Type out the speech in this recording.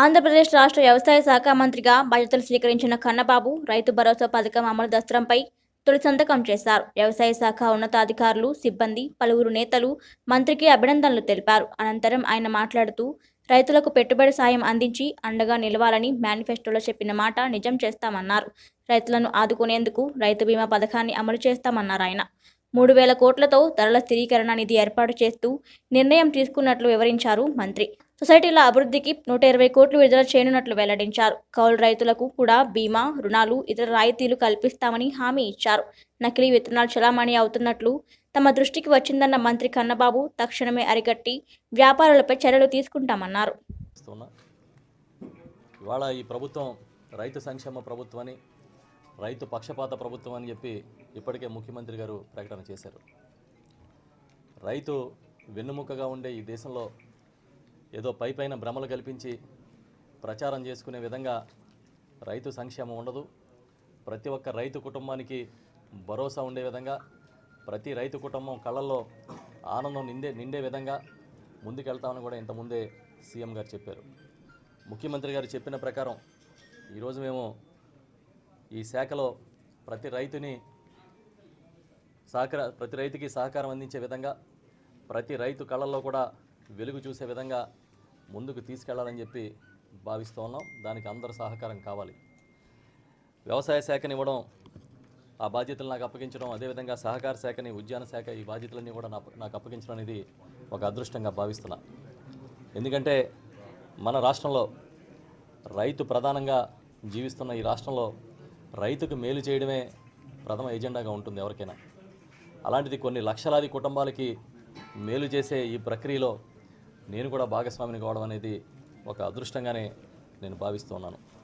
ఆంధ్రప్రదేశ్ రాష్ట్ర వ్యవసాయ శాఖ మంత్రిగా బాధ్యతలు స్వీకరించిన కన్నబాబు రైతు భరోసా పథకం అమలు దస్త్రంపై తొలి సంతకం చేశారు. వ్యవసాయ శాఖ ఉన్నతాధికారులు, సిబ్బంది, పలువురు నేతలు మంత్రికి అభినందనలు తెలిపారు. అనంతరం ఆయన మాట్లాడుతూ రైతులకు పెట్టుబడి సాయం అందించి అండగా నిలవాలని మేనిఫెస్టోలో చెప్పిన మాట నిజం చేస్తామన్నారు. రైతులను ఆదుకునేందుకు రైతు బీమా పథకాన్ని అమలు చేస్తామన్నారు ఆయన. 3,000 కోట్లతో ధరల స్థిరీకరణ నిధి ఏర్పాటు చేస్తూ నిర్ణయం తీసుకున్నట్లు వివరించారు మంత్రి. సొసైటీల అభివృద్ధికి 120 కోట్లు విడుదల చేయనున్నట్లు వెల్లడించారు. కౌలు రైతులకు కూడా బీమా, రుణాలు, ఇతర రాయితీలు కల్పిస్తామని హామీ ఇచ్చారు. నకిలీ విత్తనాలు చలామణి అవుతున్నట్లు తమ దృష్టికి వచ్చిందన్న మంత్రి కన్నబాబు తక్షణమే అరికట్టి వ్యాపారులపై చర్యలు తీసుకుంటామన్నారు. ఇవాళ ఈ ప్రభుత్వం రైతు సంక్షేమ ప్రభుత్వాన్ని, రైతు పక్షపాత ప్రభుత్వం అని చెప్పి ఇప్పటికే ముఖ్యమంత్రి గారు ప్రకటన చేశారు. రైతు వెన్నుముకగా ఉండే ఈ దేశంలో ఏదో పైపైన భ్రమలు కల్పించి ప్రచారం చేసుకునే విధంగా రైతు సంక్షేమం ఉండదు. ప్రతి ఒక్క రైతు కుటుంబానికి భరోసా ఉండే విధంగా, ప్రతి రైతు కుటుంబం కళ్ళల్లో ఆనందం నిండే విధంగా ముందుకెళ్తామని కూడా ఇంతకుముందే సీఎం గారు చెప్పారు. ముఖ్యమంత్రి గారు చెప్పిన ప్రకారం ఈరోజు మేము ఈ శాఖలో ప్రతి రైతుకి సహకారం అందించే విధంగా, ప్రతి రైతు కళ్ళల్లో కూడా వెలుగు చూసే విధంగా ముందుకు తీసుకెళ్లాలని చెప్పి భావిస్తూ ఉన్నాం. దానికి అందరి సహకారం కావాలి. వ్యవసాయ శాఖని ఇవ్వడం, ఆ బాధ్యతలు నాకు అప్పగించడం, అదేవిధంగా సహకార శాఖని, ఉద్యాన శాఖ, ఈ బాధ్యతలన్నీ కూడా నాకు అప్పగించడం అనేది ఒక అదృష్టంగా భావిస్తున్నా. ఎందుకంటే మన రాష్ట్రంలో రైతు ప్రధానంగా జీవిస్తున్న ఈ రాష్ట్రంలో రైతుకు మేలు చేయడమే ప్రథమ ఎజెండాగా ఉంటుంది ఎవరికైనా. అలాంటిది కొన్ని లక్షలాది కుటుంబాలకి మేలు చేసే ఈ ప్రక్రియలో నేను కూడా భాగస్వామిని కావడం అనేది ఒక అదృష్టంగానే నేను భావిస్తున్నాను.